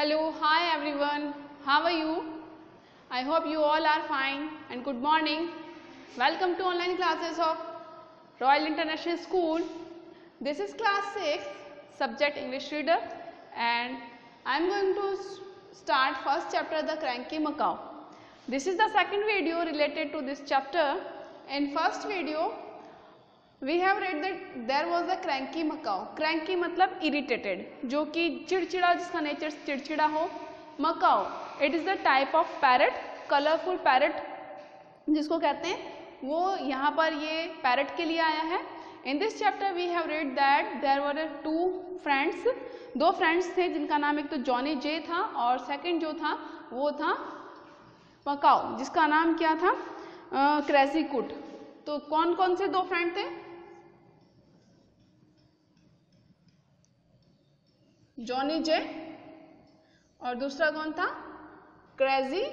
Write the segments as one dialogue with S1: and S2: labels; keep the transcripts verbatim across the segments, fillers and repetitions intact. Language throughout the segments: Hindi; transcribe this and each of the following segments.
S1: Hello, hi everyone. How are you? I hope you all are fine and good morning. Welcome to online classes of Royal International School. This is class six, subject English reader, and I am going to start first chapter, the Cranky Macaw. This is the second video related to this chapter. In first video, we have read that there was a cranky macaw. Cranky मतलब irritated, जो कि चिड़चिड़ा, जिसका नेचर चिड़चिड़ा हो. Macaw, it is the type of parrot, colorful parrot जिसको कहते हैं, वो यहाँ पर ये parrot के लिए आया है. In this chapter we have read that there were two friends, दो friends थे जिनका नाम एक तो जॉनी जे था और सेकंड जो था वो था मकाओ, जिसका नाम क्या था, क्रेजी कुट. तो कौन कौन से दो फ्रेंड थे? जॉनी जे और दूसरा कौन था? क्रेजी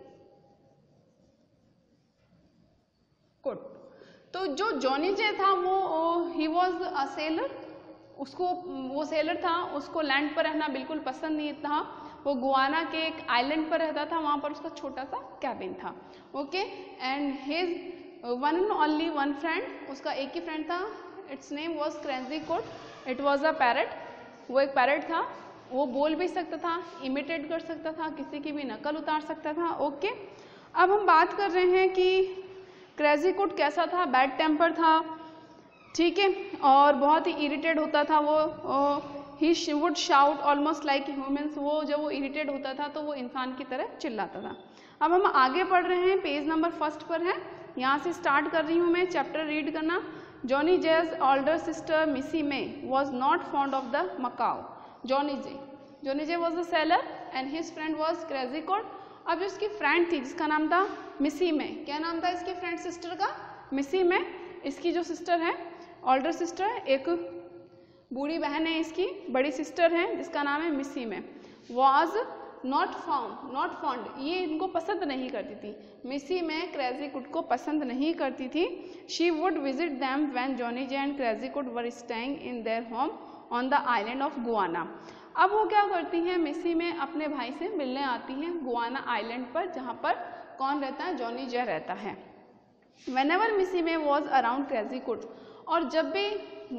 S1: कुट. तो जो जॉनी जे था वो ही वॉज अ सेलर, उसको वो सेलर था, उसको लैंड पर रहना बिल्कुल पसंद नहीं था. वो गुआना के एक आइलैंड पर रहता था, वहाँ पर उसका छोटा सा कैबिन था. Okay, and his one and only one friend, उसका एक ही फ्रेंड था. Its name was Crazy Coot. It was a parrot. वो एक पैरट था. वो बोल भी सकता था, इमिटेट कर सकता था, किसी की भी नकल उतार सकता था. ओके, अब हम बात कर रहे हैं कि क्रेजी कुट कैसा था. बैड टेम्पर था, ठीक है, और बहुत ही इरिटेट होता था. वो he would shout almost like humans. वो जब वो इरिटेट होता था तो वो इंसान की तरह चिल्लाता था. अब हम आगे पढ़ रहे हैं, पेज नंबर फर्स्ट पर है. यहाँ से स्टार्ट कर रही हूँ मैं चैप्टर रीड करना. Johnny Jay's older sister Missy May was not fond of the macaw. Johnny Jay Johnny Jay was the sailor and his friend was Crazy Coot. अब जो इसकी फ्रेंड थी जिसका नाम था मिसी मे, क्या नाम था इसकी फ्रेंड सिस्टर का? मिसी मे. इसकी जो सिस्टर है, ओल्डर सिस्टर, एक बूढ़ी बहन है इसकी, बड़ी सिस्टर है जिसका नाम है Missy May. Was not found not fond, ये इनको पसंद नहीं करती थी. मिसी में क्रेजी कुट को पसंद नहीं करती थी. She would visit them when Johnny Jay and Crazy Coot were staying in their home on the island of Guana. अब वो क्या करती हैं, मिसी में अपने भाई से मिलने आती हैं गुआना आइलैंड पर, जहाँ पर कौन रहता है? जॉनी जे रहता है. व्हेनेवर मिसी में वॉज अराउंड क्रेजी कुट, और जब भी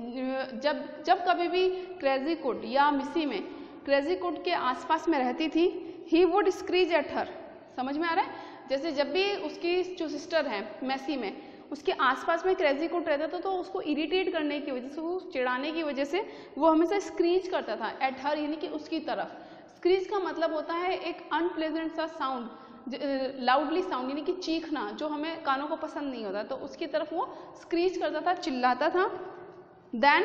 S1: जब जब कभी भी क्रेजी कुट या मिसी में क्रेजी कुट के आसपास में रहती थी, he would screech at her. समझ में आ रहा है? जैसे जब भी उसकी जो सिस्टर है मैसी में, उसके आसपास में क्रेजी कुट रहता था तो उसको इरिटेट करने की वजह से, वो चिढ़ाने की वजह से वो हमेशा स्क्रीज करता था. एट हर यानी कि उसकी तरफ. स्क्रीज का मतलब होता है एक अनप्लेजेंट सा साउंड, लाउडली साउंड, यानी कि चीखना, जो हमें कानों को पसंद नहीं होता. तो उसकी तरफ वो स्क्रीज करता था, चिल्लाता था. Then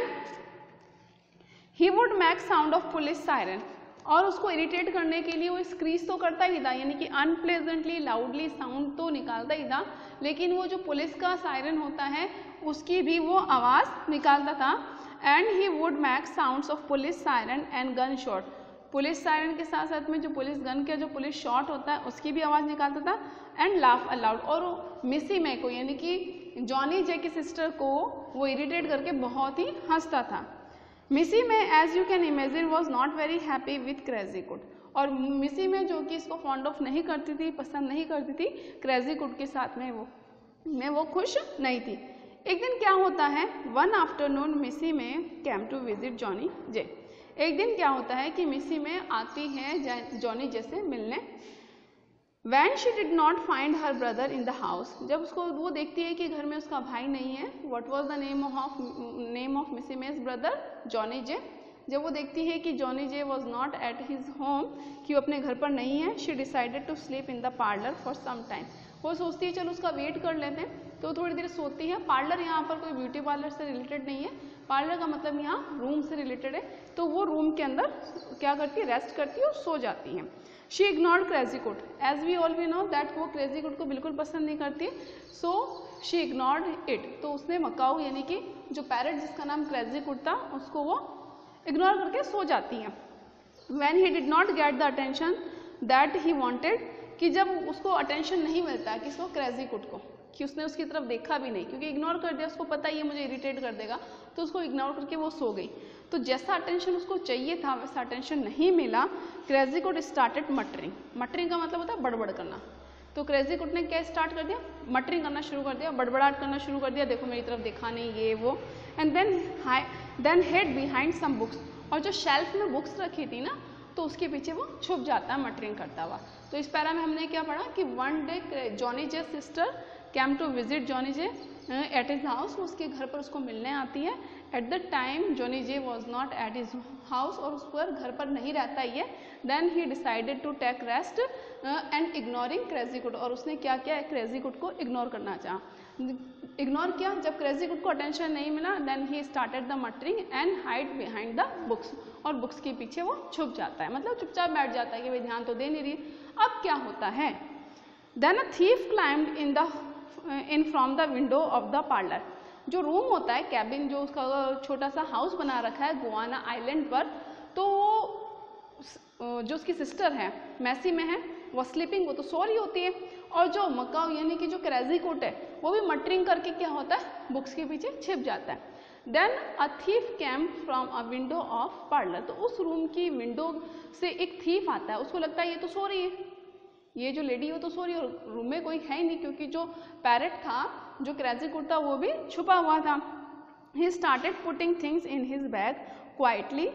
S1: he would make sound of police siren, और उसको इरिटेट करने के लिए वो स्क्रीज तो करता ही था, यानी कि अनप्लेजेंटली लाउडली साउंड तो निकालता ही था, लेकिन वो जो पुलिस का सायरन होता है उसकी भी वो आवाज़ निकालता था. And he would make sounds of police siren and gun shot. Police siren के साथ साथ में जो पुलिस गन के जो पुलिस शॉट होता है उसकी भी आवाज़ निकालता था. एंड लाफ अलाउड, और मिसी मे को यानी कि जॉनी जे की सिस्टर को वो इरिटेट करके बहुत ही हंसता था. Missy May, as you can imagine, was not very happy with Crazy Coot. और मिसी में जो कि इसको फॉन्ड ऑफ नहीं करती थी, पसंद नहीं करती थी, क्रेजी कुट के साथ में वो में वो खुश नहीं थी. एक दिन क्या होता है, one afternoon Missy May came to visit Johnny Jay. एक दिन क्या होता है कि मिसी में आती है जॉनी जे से मिलने. When she did not find her brother in the house, जब उसको वो देखती है कि घर में उसका भाई नहीं है. What was the name of name of Missy May's brother? Johnny J. जब वो देखती है कि Johnny J was not at his home, कि वो अपने घर पर नहीं है, she decided to sleep in the parlor for some time. वो सोचती है चलो उसका वेट कर लेते हैं, तो थोड़ी देर सोती है. पार्लर यहाँ पर कोई ब्यूटी पार्लर से रिलेटेड नहीं है. पार्लर का मतलब यहाँ रूम से रिलेटेड है. तो वो रूम के अंदर क्या करती है, रेस्ट करती है और सो जाती है. She ignored Crazy Coot, as we all we know that वो क्रेजी कुट को बिल्कुल पसंद नहीं करती. So she ignored it. तो उसने मकाऊ यानी कि जो पैरट जिसका नाम क्रेजी कुट था उसको वो इग्नोर करके सो जाती है. When he did not get the attention that he wanted, कि जब उसको अटेंशन नहीं मिलता है, किसको? क्रेजी कुट को. कि उसने उसकी तरफ देखा भी नहीं, क्योंकि इग्नोर कर दिया, उसको पता ही है मुझे इरिटेट कर देगा, तो उसको इग्नोर करके वो सो गई। तो जैसा अटेंशन उसको चाहिए था वैसा अटेंशन नहीं मिला। Crazy Coot started muttering. Muttering का मतलब होता है बड़बड़ करना। तो क्रेजी कोट ने क्या स्टार्ट कर दिया, मटरिंग करना शुरू कर दिया, बड़बड़ाहट करना शुरू कर दिया, देखो मेरी तरफ देखा नहीं, ये वो। And then hi then hid behind some books, और जो शेल्फ में बुक्स रखी थी ना तो उसके पीछे वो छुप जाता है मटरिंग करता हुआ। तो इस पैरा में हमने क्या पढ़ा कि one day Johnny Jay sister came to visit Johnny Jay at his house, उसके घर पर उसको मिलने आती है। At the time Johnny Jay was not at his house, और उस पर घर पर नहीं रहता ही है। Then he decided to take rest and ignoring Crazy Coot, और उसने क्या किया, क्रेजी कोट को इग्नोर करना चाहा। इग्नोर किया, जब क्रेजी कोट को अटेंशन नहीं मिला, then he started the muttering and hide behind the books, और बुक्स के पीछे वो छुप जाता है, मतलब चुपचाप बैठ जाता है कि भाई ध्यान तो दे नहीं रही। अब क्या होता है, then a thief climbed in the in from the window of the parlour. जो रूम होता है, कैबिन, जो उसका छोटा सा हाउस बना रखा है गुआना आइलैंड पर, तो वो जो उसकी सिस्टर है मैसी में है, वो स्लीपिंग, वो तो सो रही होती है, और जो मकाओ यानी कि जो क्रेजी कोट है वो भी मटरिंग करके क्या होता है, बुक्स के पीछे छिप जाता है। Then a thief came from a window of parlour, तो उस रूम की विंडो से एक थीफ आता है, उसको लगता है ये तो सो रही है, ये जो लेडी वो तो सो रही है, और रूम में कोई है ही नहीं, क्योंकि जो पैरेट था, जो क्रेजी कोट था, वो भी छुपा हुआ था। He started putting things in his bag quietly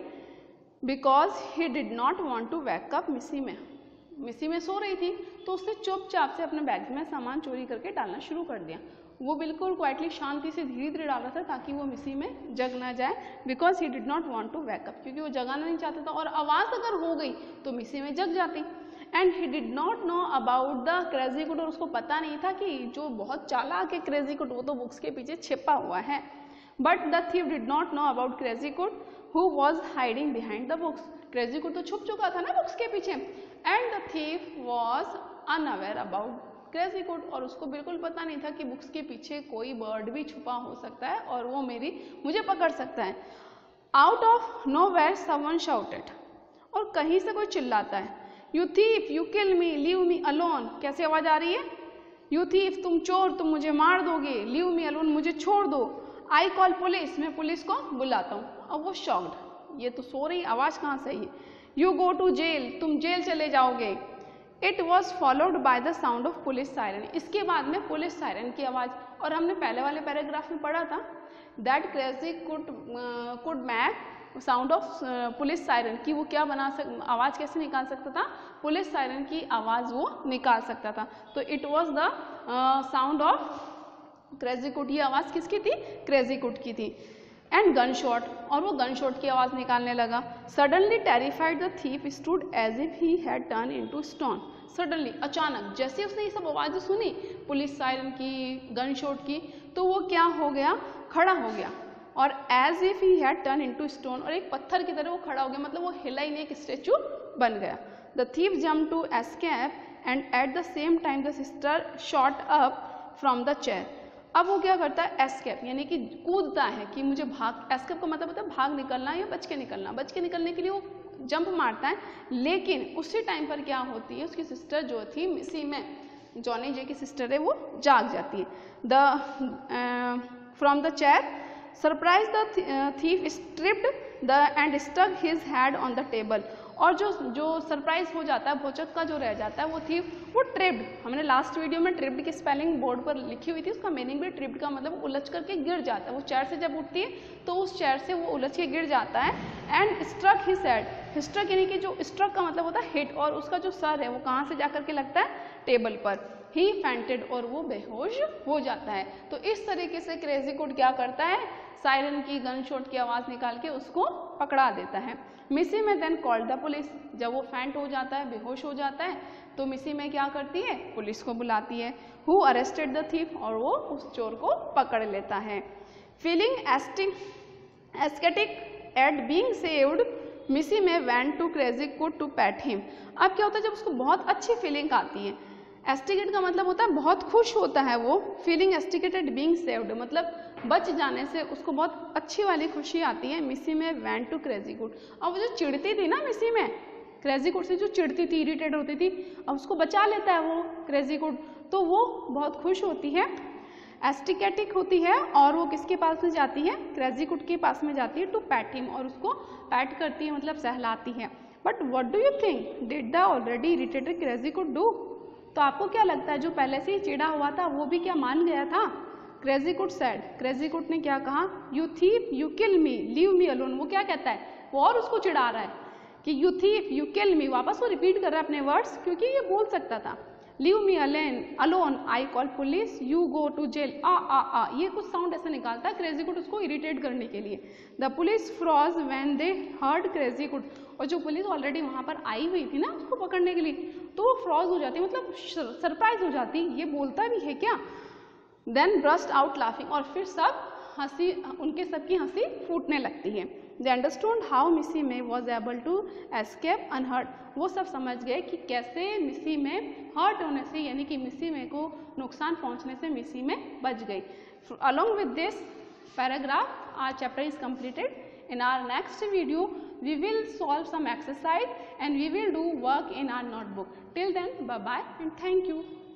S1: because he did not want to wake up Missy May. मिसी में सो रही थी, तो उसने चुपचाप से अपने बैग में सामान चोरी करके डालना शुरू कर दिया। वो बिल्कुल क्वाइटली शांति से धीरे धीरे डाल रहा था ताकि वो मिसी में जग ना जाए, because he did not want to wake up, क्योंकि वो जगाना नहीं चाहता था, और आवाज़ अगर हो गई तो मिसी में जग जाती। And he did not know about the Crazy Coot, और उसको पता नहीं था कि जो बहुत चालाक है क्रेजी कोट, वो तो बुक्स के पीछे छिपा हुआ है। But the thief did not know about Crazy Coot who was hiding behind the books. Crazy Coot तो छुप चुका था ना बुक्स के पीछे, and the thief was unaware about Crazy Coot, और उसको बिल्कुल पता नहीं था कि बुक्स के पीछे कोई बर्ड भी छुपा हो सकता है और वो मेरी मुझे पकड़ सकता है। Out of nowhere someone shouted, और कहीं से कोई चिल्लाता है, you thief you kill me leave me alone. कैसे आवाज आ रही है, यू थीफ तुम चोर, तुम मुझे मार दोगे, लीव मी अलोन मुझे छोड़ दो, आई कॉल पुलिस मैं पुलिस को बुलाता हूँ। अब वो शॉक्ड, ये तो सो रही, आवाज कहाँ से आई है, यू गो टू जेल तुम जेल चले जाओगे। It was followed by the sound of police siren, इसके बाद में पुलिस सायरन की आवाज़। और हमने पहले वाले पैराग्राफ में पढ़ा था that Crazy Coot could make sound of police siren, की वो क्या बना सक आवाज़ कैसे निकाल सकता था, पुलिस सायरन की आवाज़ वो निकाल सकता था। तो it was the sound of Crazy Coot, ये आवाज़ किसकी थी, क्रेजी कुड की थी। एंड गन शॉट, और वो गन शॉट की आवाज़ निकालने लगा। Suddenly terrified the thief stood as if he had turn into stone. Suddenly, अचानक, जैसे उसने ये सब आवाज़ें सुनी पुलिस सायरन की, गन शॉट की, तो वो क्या हो गया, खड़ा हो गया, और as if he had turn into stone, और एक पत्थर की तरह वो खड़ा हो गया, मतलब वो हिला ही नहीं, एक स्टेचू बन गया। The thief jump to escape and at the same time the sister shot up from the chair. अब वो क्या करता है, एस्केप यानी कि कूदता है कि मुझे भाग, एस्केप का मतलब होता है भाग निकलना या बच के निकलना। बच के निकलने के लिए वो जंप मारता है, लेकिन उसी टाइम पर क्या होती है, उसकी सिस्टर जो थी मिसी में, जॉनी जे की सिस्टर है, वो जाग जाती है। The from the chair surprise the thief stripped the and stuck his head on the table, और जो जो सरप्राइज हो जाता है, भौचक का जो रह जाता है, वो थी वो ट्रिप्ड। हमने लास्ट वीडियो में ट्रिप्ड की स्पेलिंग बोर्ड पर लिखी हुई थी, उसका मीनिंग भी ट्रिप्ड का मतलब उलझ करके गिर जाता है। वो चेयर से जब उठती है तो उस चेयर से वो उलझ के गिर जाता है। And struck his head, struck यानी कि जो स्ट्रक का मतलब होता है हिट, और उसका जो सर है वो कहाँ से जा करके लगता है, टेबल पर। ही फेंटेड, और वो बेहोश हो जाता है। तो इस तरीके से क्रेजी कोड क्या करता है, सायरन की गन शॉट की आवाज़ निकाल के उसको पकड़ा देता है। मिसी में देन कॉल्ड द पुलिस, जब वो फैंट हो जाता है, बेहोश हो जाता है, तो मिसी में क्या करती है, पुलिस को बुलाती है। हु अरेस्टेड द थीफ, और वो उस चोर को पकड़ लेता है। फीलिंग एस्टिंग ecstatic at being saved, Missy May went to Crazy Coot to pat him. अब क्या होता है, जब उसको बहुत अच्छी फीलिंग आती है, एस्टिकेट का मतलब होता है बहुत खुश होता है वो, फीलिंग एस्टिकेटेड बीइंग सेव्ड मतलब बच जाने से उसको बहुत अच्छी वाली खुशी आती है। मिसी May went to Crazy code, अब वो जो चिढ़ती थी ना मिसी में, क्रेजी कोड से जो चिढ़ती थी, इरिटेट होती थी, अब उसको बचा लेता है वो क्रेजी कोड, तो वो बहुत खुश होती है। एस्टिकेटिक होती है और वो किसके पास में जाती है, क्रेजीकुट के पास में जाती है टू पैट हिम, और उसको पैट करती है मतलब सहलाती है। But what do you think did the already irritated Crazy Coot do? तो आपको क्या लगता है जो पहले से ही चिढ़ा हुआ था वो भी क्या मान गया था? क्रेजीकुट सेड, क्रेजीकुट ने क्या कहा, you thief you kill me leave me alone. वो क्या कहता है, वो और उसको चिढ़ा रहा है कि you thief you kill me, वापस वो रिपीट कर रहा है अपने वर्ड्स क्योंकि ये बोल सकता था। Leave me alone alone I call police you go to jail, आ आ आ ये कुछ साउंड ऐसे निकालता है क्रेजीकुट उसको इरिटेट करने के लिए। The police froze when they heard Crazy Coot, और जो पुलिस ऑलरेडी वहाँ पर आई हुई थी ना उसको पकड़ने के लिए, तो वो फ्रॉज हो जाती, मतलब सरप्राइज हो जाती, ये बोलता भी है क्या। देन ब्रस्ट आउट लाफिंग, और फिर सब हंसी, उनके सबकी हंसी फूटने लगती है। दे understood how Missy May was able to escape unhurt, वो सब समझ गए कि कैसे मिसी में हर्ट होने से यानी कि मिसी में को नुकसान पहुंचने से मिसी में बच गई। Along with this paragraph our chapter is completed. In our next video we will solve some exercise and we will do work in our notebook. Till then, bye bye and thank you.